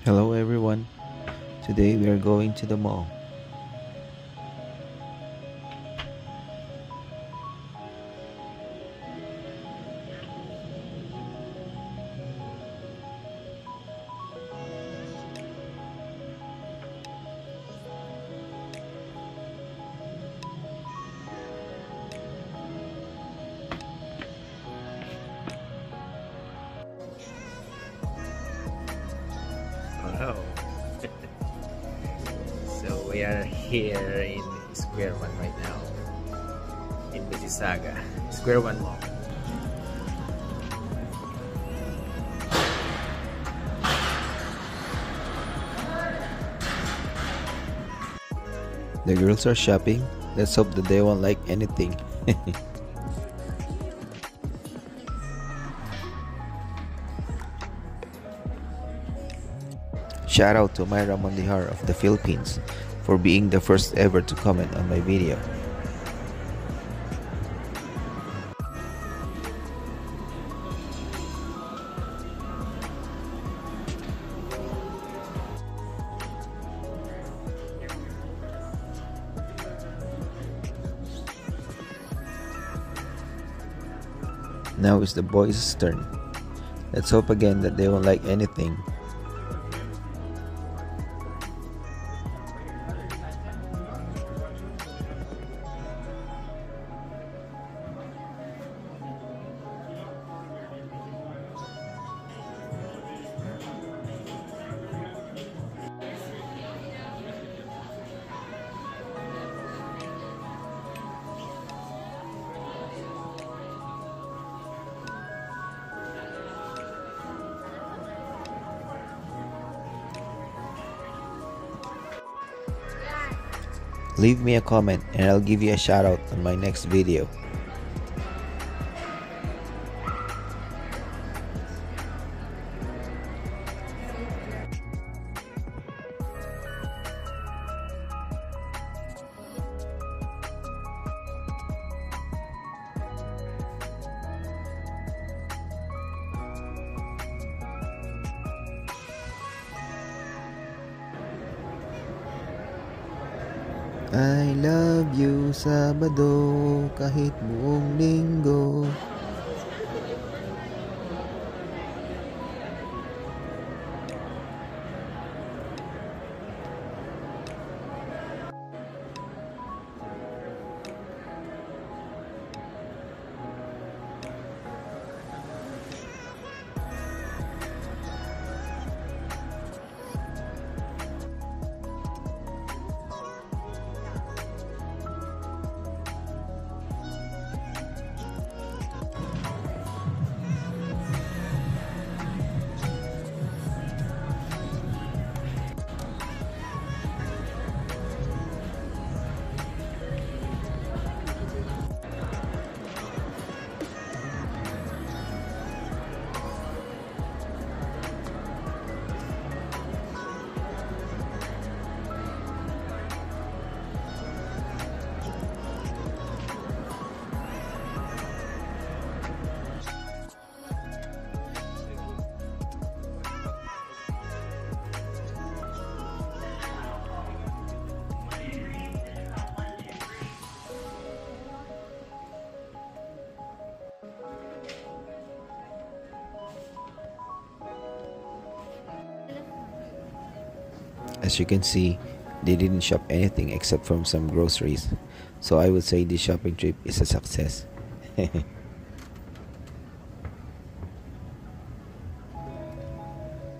Hello everyone. Today we are going to the mall. Hello. So we are here in Square One right now in Mississauga, Square One Mall. The girls are shopping. Let's hope that they won't like anything. Shout out to Myra Mondihar of the Philippines for being the first ever to comment on my video. Now it's the boys' turn. Let's hope again that they won't like anything. Leave me a comment and I'll give you a shout out on my next video. I love you Sabado kahit buong linggo. As you can see, they didn't shop anything except from some groceries. So I would say this shopping trip is a success.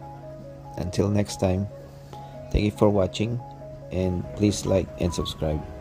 Until next time, thank you for watching and please like and subscribe.